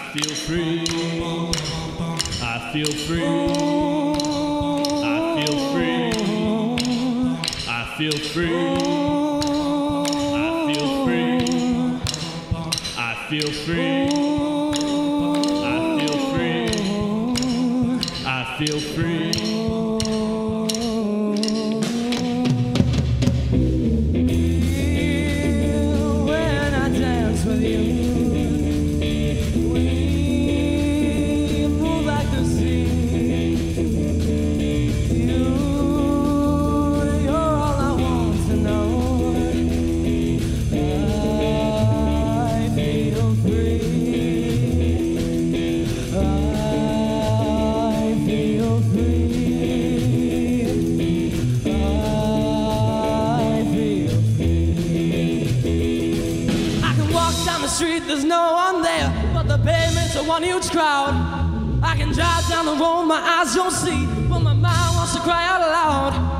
feel free. I feel free. I feel free. I feel free. I feel free. I feel free. I feel free. I feel free. When I dance with you. Street, there's no one there, but the pavement's a one huge crowd. I can drive down the road, my eyes don't see, but my mind wants to cry out loud.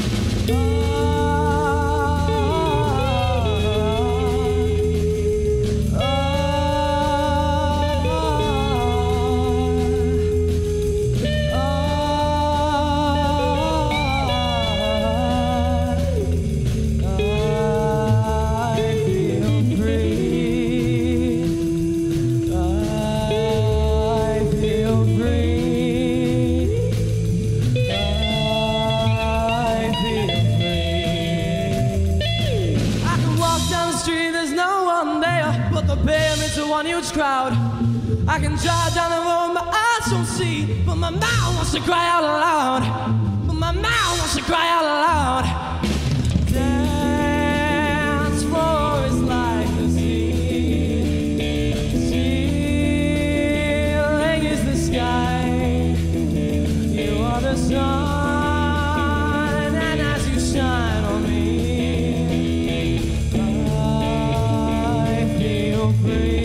It's a one huge crowd. I can drive down the road, my eyes don't see, but my mouth wants to cry out loud. But my mouth wants to cry out loud. Dance floor is like the sea. Ceiling is the sky. You are the sun, and as you shine on me, I feel free.